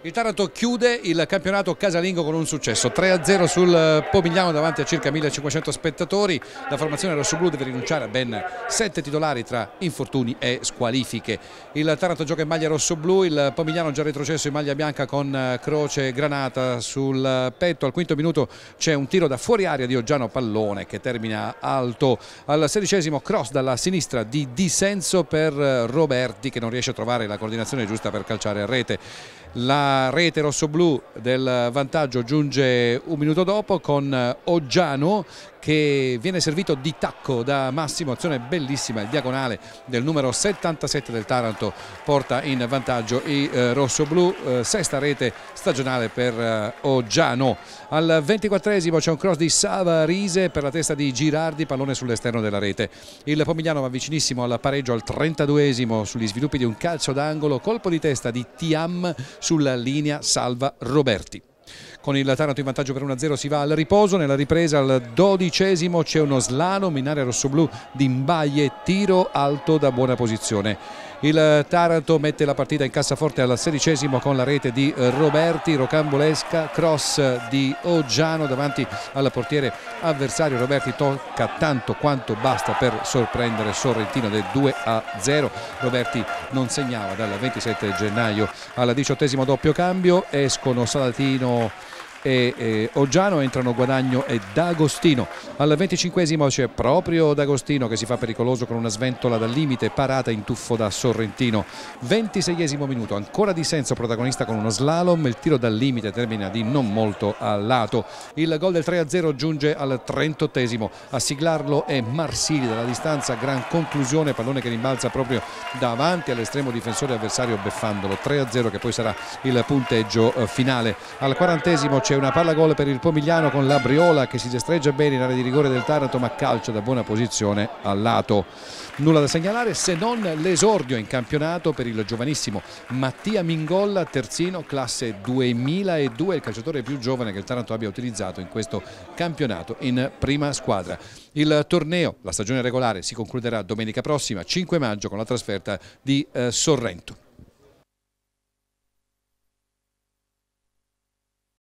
Il Taranto chiude il campionato casalingo con un successo 3-0 sul Pomigliano davanti a circa 1500 spettatori. La formazione rossoblù deve rinunciare a ben 7 titolari tra infortuni e squalifiche. Il Taranto gioca in maglia rossoblù, il Pomigliano già retrocesso in maglia bianca con croce granata sul petto. Al quinto minuto c'è un tiro da fuori area di Oggiano pallone che termina alto. Al 16° cross dalla sinistra di Disenso per Roberti che non riesce a trovare la coordinazione giusta per calciare a rete. La rete rossoblù del vantaggio giunge un minuto dopo con Oggiano che viene servito di tacco da Massimo, azione bellissima, il diagonale del numero 77 del Taranto porta in vantaggio i rossoblù, sesta rete stagionale per Oggiano. Al 24° c'è un cross di Savarise per la testa di Girardi, pallone sull'esterno della rete. Il Pomigliano va vicinissimo al pareggio al 32° sugli sviluppi di un calcio d'angolo, colpo di testa di Tiam sulla linea, salva Roberti. Con il Taranto in vantaggio per 1-0 si va al riposo. Nella ripresa al 12° c'è uno slalom in area rossoblù di Mbaglie, tiro alto da buona posizione. Il Taranto mette la partita in cassaforte al 16° con la rete di Roberti, rocambolesca, cross di Oggiano davanti al portiere avversario. Roberti tocca tanto quanto basta per sorprendere Sorrentino del 2-0. Roberti non segnava dal 27 gennaio. Al 18° doppio cambio, escono Salatino e Oggiano, entrano Guadagno e D'Agostino. Al 25° c'è proprio D'Agostino che si fa pericoloso con una sventola dal limite, parata in tuffo da Sorrentino. 26° minuto, ancora Disenso protagonista con uno slalom, il tiro dal limite termina di non molto a lato. Il gol del 3-0 giunge al 38°, a siglarlo è Marsili dalla distanza, gran conclusione, pallone che rimbalza proprio davanti all'estremo difensore avversario beffandolo. 3-0 che poi sarà il punteggio finale. Al 40° c'è una palla gol per il Pomigliano con la Briola che si destreggia bene in area di rigore del Taranto, ma calcia da buona posizione al lato. Nulla da segnalare se non l'esordio in campionato per il giovanissimo Mattia Mingolla, terzino, classe 2002, il calciatore più giovane che il Taranto abbia utilizzato in questo campionato in prima squadra. Il torneo, la stagione regolare, si concluderà domenica prossima, 5 maggio, con la trasferta di Sorrento.